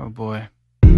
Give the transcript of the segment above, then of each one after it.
Oh boy.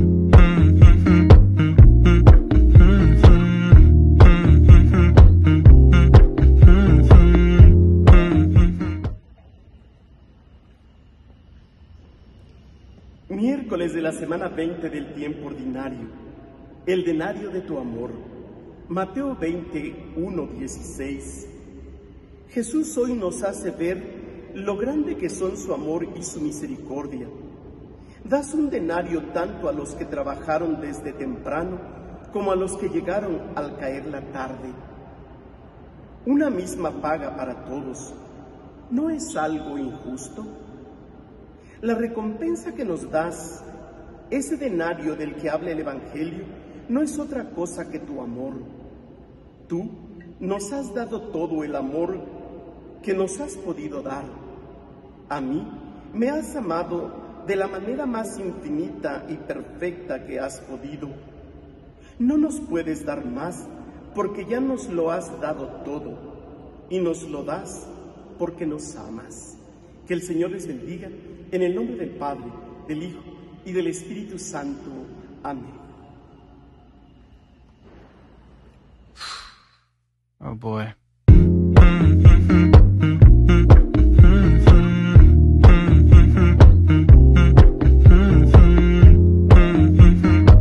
Miércoles de la semana 20 del tiempo ordinario, el denario de tu amor. Mateo 21:16. Jesús hoy nos hace ver lo grande que son su amor y su misericordia. Das un denario tanto a los que trabajaron desde temprano como a los que llegaron al caer la tarde. Una misma paga para todos. ¿No es algo injusto? La recompensa que nos das, ese denario del que habla el Evangelio, no es otra cosa que tu amor. Tú nos has dado todo el amor que nos has podido dar. A mí me has amado de la manera más infinita y perfecta que has podido. No nos puedes dar más porque ya nos lo has dado todo y nos lo das porque nos amas. Que el Señor les bendiga en el nombre del Padre, del Hijo y del Espíritu Santo. Amén. Oh boy.